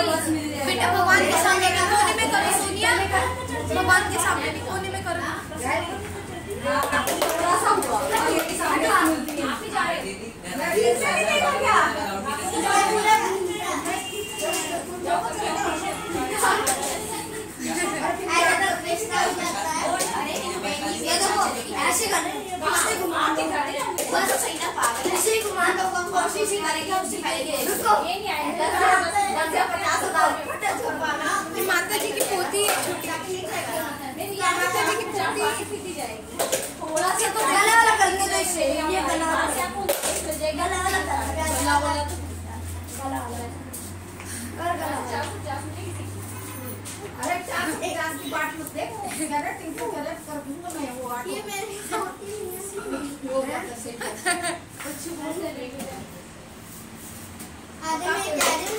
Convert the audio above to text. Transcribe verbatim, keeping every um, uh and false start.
बेटा भगवान के सामने भी कोने में करो सोनिया, भगवान के सामने भी कोने में करो। थोड़ा सा हुआ आगे के सामने मिलती है। आप ही जा रहे हैं क्या? ऐसे करने ऐसे घुमा के करते हैं बस सही ना पागल ऐसे ही घुमा दो कम कोशिश ही करेंगे उससे पहले रुको ये नहीं आएगा दस या पचास हजार फटे छुपाना मेरी माता जी की पोती है मेरी माता जी की पोती पीती जाएगी थोड़ा सा तो गला वाला करके दो इससे ये गला वाला से आपको गला वाला गला वाला तो गला वाला कर गला चाकू चाकू नहीं अरे चाकू एक आंख की बात मत देखो गलत इनको गलत कर दूंगा मैं वो आठ ये मेरी छोटी वो कुछ बोल ले आधे में आधे